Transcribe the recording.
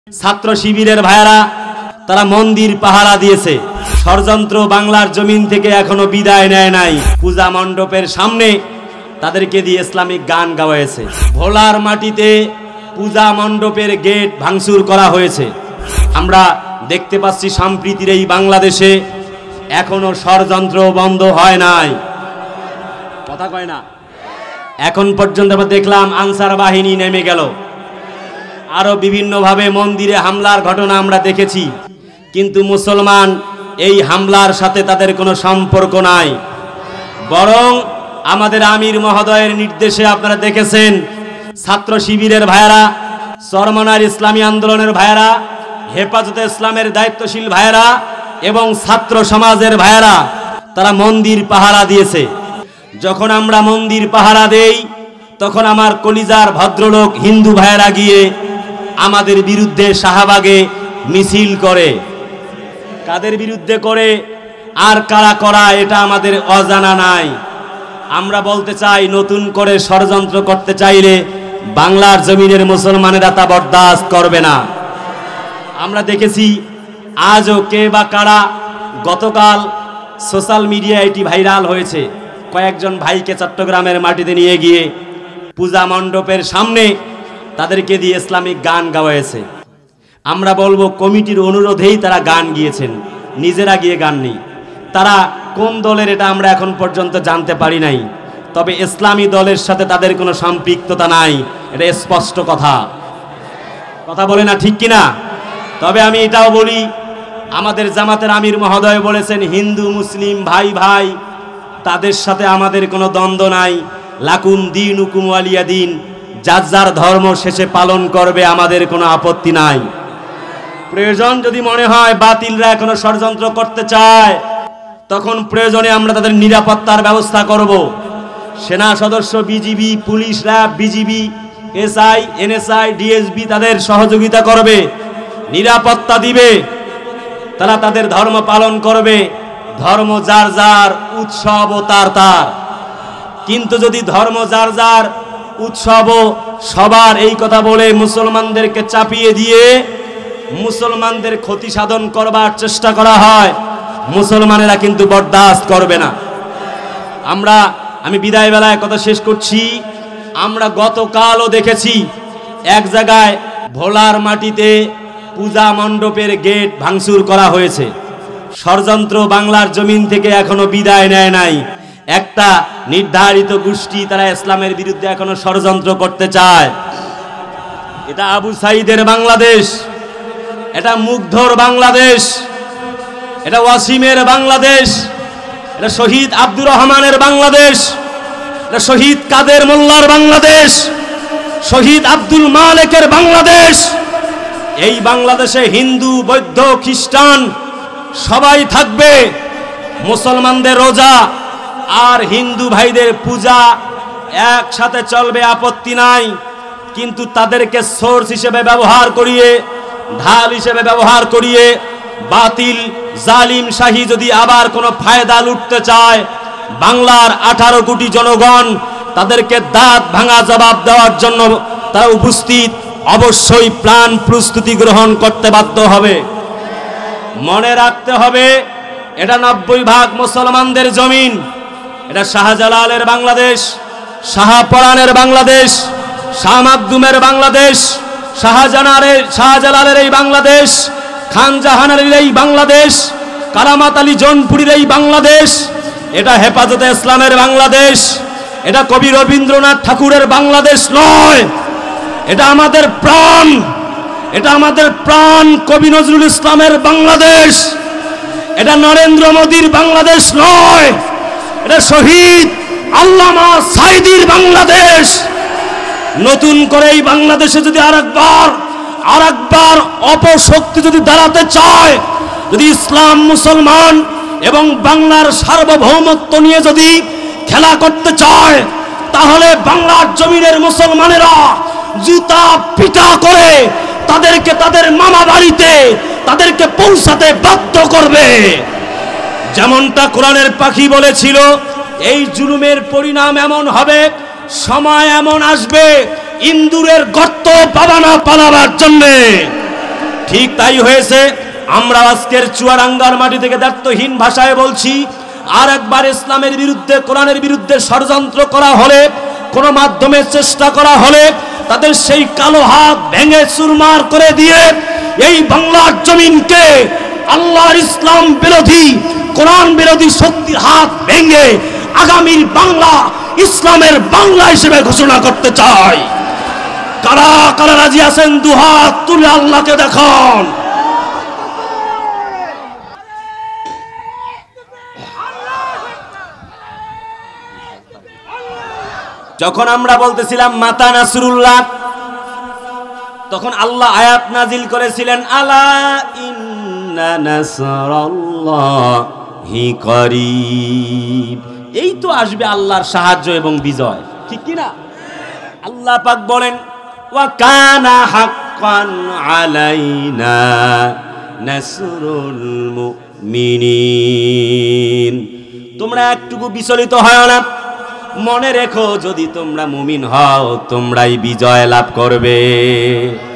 ছাত্র শিবিরের ভাইরা তারা মন্দির পাহারা দিয়েছে। ষড়যন্ত্র বাংলার জমিন থেকে এখনো বিদায় নেয় নাই। পূজা মণ্ডপের সামনে তাদেরকে দিয়ে ইসলামিক গান গাওয়াইছে। ভোলার মাটিতে পূজা মণ্ডপের গেট ভাঙচুর করা হয়েছে। আমরা দেখতে পাচ্ছি সম্প্রীতির এই বাংলাদেশে এখনো ষড়যন্ত্র বন্ধ হয় নাই। কথা কয় না। এখন পর্যন্ত আমরা দেখলাম আনসার বাহিনী নেমে গেল, আরো বিভিন্নভাবে মন্দিরে হামলার ঘটনা আমরা দেখেছি, কিন্তু মুসলমান এই হামলার সাথে তাদের কোনো সম্পর্ক নাই। বরং আমাদের আমির মহোদয়ের নির্দেশে আপনারা দেখেছেন ছাত্র শিবিরের ভাইয়েরা, চরমনার ইসলামী আন্দোলনের ভাইয়েরা, হেফাজতে ইসলামের দায়িত্বশীল ভাইয়েরা এবং ছাত্র সমাজের ভাইয়েরা তারা মন্দির পাহারা দিয়েছে। যখন আমরা মন্দির পাহারা দেই তখন আমার কলিজার ভদ্রলোক হিন্দু ভাইয়েরা গিয়ে আমাদের বিরুদ্ধে শাহবাগে মিছিল করে। কাদের বিরুদ্ধে করে আর কারা করা এটা আমাদের অজানা নাই। আমরা বলতে চাই, নতুন করে ষড়যন্ত্র করতে চাইলে বাংলার জমিনের মুসলমানেরা তা বরদাস্ত করবে না। আমরা দেখেছি আজও কে বা কারা, গতকাল সোশ্যাল মিডিয়ায় এটি ভাইরাল হয়েছে, কয়েকজন ভাইকে চট্টগ্রামের মাটিতে নিয়ে গিয়ে পূজা মণ্ডপের সামনে তাদেরকে দিয়ে ইসলামিক গান গাওয়াইছে। আমরা বলবো কমিটির অনুরোধেই তারা গান গিয়েছেন, নিজেরা গিয়ে গান নেই। তারা কোন দলের এটা আমরা এখন পর্যন্ত জানতে পারি নাই, তবে ইসলামী দলের সাথে তাদের কোনো সম্পৃক্ততা নাই, এটা স্পষ্ট কথা। কথা বলে না, ঠিক কিনা? তবে আমি এটাও বলি, আমাদের জামাতের আমির মহোদয় বলেছেন হিন্দু মুসলিম ভাই ভাই, তাদের সাথে আমাদের কোনো দ্বন্দ্ব নাই। লাকুম দিন হুকুম ওয়ালিয়া দিন, যার যার ধর্ম শেষে পালন করবে, আমাদের কোনো আপত্তি নাই। প্রয়োজন যদি মনে হয় বাতিলরা এখনো ষড়যন্ত্র করতে চায়, তখন প্রয়োজনে আমরা তাদের নিরাপত্তার ব্যবস্থা করব। সেনা সদস্য, BGB, police, RAB, BGB, SI, NSI, DSB তাদের সহযোগিতা করবে, নিরাপত্তা দিবে, তারা তাদের ধর্ম পালন করবে। ধর্ম যার যার, উৎসব ও তার তার। কিন্তু যদি ধর্ম যার যার, উৎসব সবার, এই কথা বলে মুসলমানদেরকে চাপিয়ে দিয়ে মুসলমানদের ক্ষতি সাধন করবার চেষ্টা করা হয়, মুসলমানেরা কিন্তু বরদাস্ত করবে না। আমি বিদায় বেলায় কথা শেষ করছি। আমরা গতকালও দেখেছি এক জায়গায় ভোলার মাটিতে পূজা মণ্ডপের গেট ভাঙচুর করা হয়েছে। ষড়যন্ত্র বাংলার জমিন থেকে এখনো বিদায় নেয় নাই। একটা নির্ধারিত গোষ্ঠী তারা ইসলামের বিরুদ্ধে এখনো ষড়যন্ত্র করতে চায়। এটা আবু সাইদের বাংলাদেশ, এটা মুগ্ধর বাংলাদেশ, এটা ওয়াসিমের বাংলাদেশ, এটা শহীদ আব্দুর রহমানের বাংলাদেশ, এটা শহীদ কাদের মোল্লার বাংলাদেশ, শহীদ আব্দুল মালেকের বাংলাদেশ। এই বাংলাদেশে হিন্দু, বৌদ্ধ, খ্রিস্টান সবাই থাকবে। মুসলমানদের রোজা আর হিন্দু ভাইদের পূজা একসাথে চলবে, আপত্তি নাই। কিন্তু তাদেরকে সোর্স হিসেবে ব্যবহার করিয়ে, ঢাল হিসেবে ব্যবহার করিয়ে বাতিল জালিম শাহী যদি আবার কোনো ফায়দা লুটতে চায়, বাংলার 18 কোটি জনগণ তাদেরকে দাঁত ভাঙা জবাব দেওয়ার জন্য তারা উপস্থিত। অবশ্যই প্ল্যান প্রস্তুতি গ্রহণ করতে বাধ্য হবে। মনে রাখতে হবে, এটা 90% মুসলমানদের জমিন। এটা শাহজালালের বাংলাদেশ, শাহপরানের বাংলাদেশ, শাহ মাকদুমের বাংলাদেশ, শাহজালালের এই বাংলাদেশ, খান জাহানের এই বাংলাদেশ, কারামাত আলী জৌনপুরীর এই বাংলাদেশ। এটা হেফাজতে ইসলামের বাংলাদেশ, এটা কবি রবীন্দ্রনাথ ঠাকুরের বাংলাদেশ নয়, এটা আমাদের প্রাণ, এটা আমাদের প্রাণ কবি নজরুল ইসলামের বাংলাদেশ। এটা নরেন্দ্র মোদীর বাংলাদেশ নয়, এটা শহীদ আল্লামা সাঈদীর বাংলাদেশ। নতুন করে এই বাংলাদেশে যদি আরেকবার অপশক্তি যদি দাঁড়াতে চায়, যদি ইসলাম, মুসলমান এবং বাংলার সার্বভৌমত্ব নিয়ে যদি খেলা করতে চায়, তাহলে বাংলার জমিনের মুসলমানেরা জুতা পিটা করে তাদেরকে তাদের মামা বাড়িতে তাদেরকে পৌঁছাতে বাধ্য করবে। যেমনটা কোরআনের পাখি বলেছিল, এই জুলুমের পরিণাম এমন হবে, সময় এমন আসবে, ইন্দুরের গর্ত পাবানা পালাবার জন্যে। ঠিক তাই হয়েছে। আমরা আজকের চুয়াডাঙ্গার মাটি থেকে দায়িত্বহীন ভাষায় বলছি, আর একবার ইসলামের বিরুদ্ধে, কোরআনের বিরুদ্ধে ষড়যন্ত্র করা হলে, কোনো মাধ্যমে চেষ্টা করা হলে, তাদের সেই কালো হাত ভেঙে চুরমার করে দিয়ে এই বাংলার জমিনকে আল্লাহর ইসলাম বিরোধী, কোরআন বিরোধী শক্তির হাত ভেঙে আগামীর বাংলা ইসলামের বাংলা হিসেবে ঘোষণা করতে চাই। কারা কারা রাজি আছেন দুহাত তুলে আল্লাহকে দেখান। যখন আমরা বলতেছিলাম মাতা নাসরুল্লাহ, তখন আল্লাহ আয়াত নাজিল করেছিলেন, আলা ইন্না নাসরাল্লাহি করিব। এই তো আসবে আল্লাহর সাহায্য এবং বিজয়, ঠিক কি না? আল্লাহ পাক বলেন, ওয়া কানা হাক্কান আলাইনা নাসরুল মুমিনিন। তোমরা একটুকু বিচলিত হয় না, মনে রেখো যদি তোমরা মুমিন হও তোমরাই বিজয় লাভ করবে।